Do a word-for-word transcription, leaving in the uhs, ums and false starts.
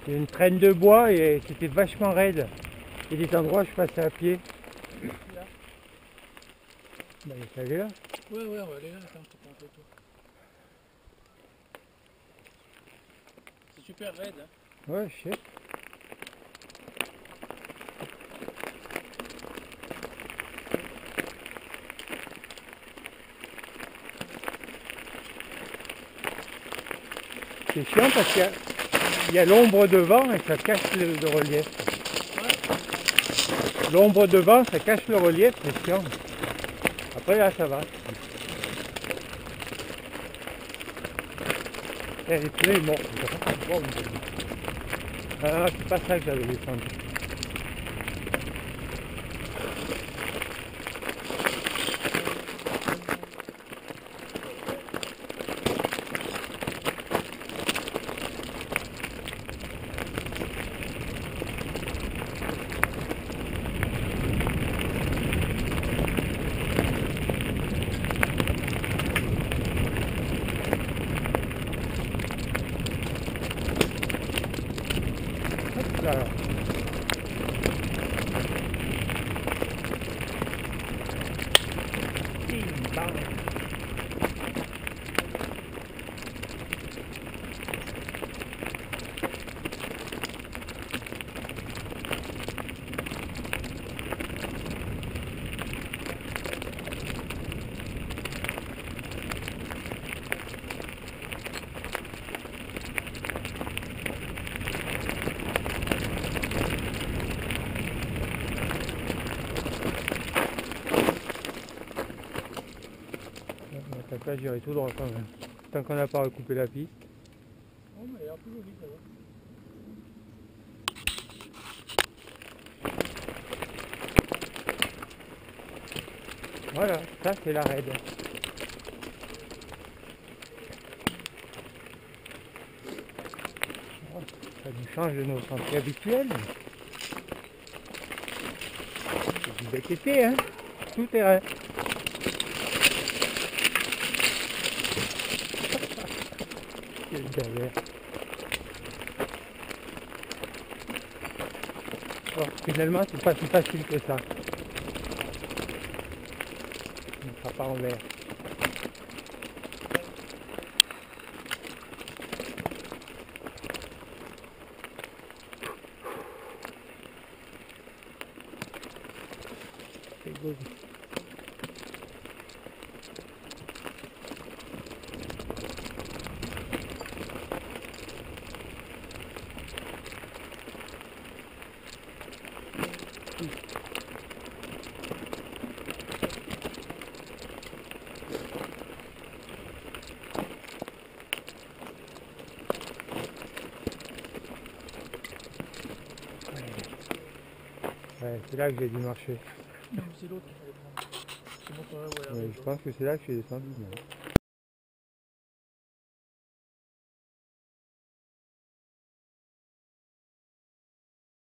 Il y a une traîne de bois et c'était vachement raide. Il y a des endroits où je passais à pied. Là. Bah, il est là. Ouais, ouais, on va aller là, attends, je te prends en photo. C'est super raide, hein. Ouais, je sais. C'est chiant parce qu'il y a, il y a l'ombre devant et ça cache le, le relief. Ouais. L'ombre devant, ça cache le relief, c'est chiant. Après là, ça va. Et les pneus, ils montent. Ah, c'est pas ça que j'avais descendu. Là. T'as qu'à gérer tout droit quand même. Tant qu'on n'a pas recoupé la piste. Oh, mais elle a l'air plus jolie, ça va. Voilà, ça c'est la raide. Oh, ça nous change de nos sentiers habituels. C'est du B T T, hein, tout terrain. Quelle galère. Alors, finalement, c'est pas si facile que ça. On ne sera pas en l'air. C'est beau. Ouais, c'est là que j'ai dû marcher. Non, mais c'est l'autre qu'il fallait prendre. C'est bon, toi, ouais, Ouais, je pense que c'est là que je suis descendu. Mais...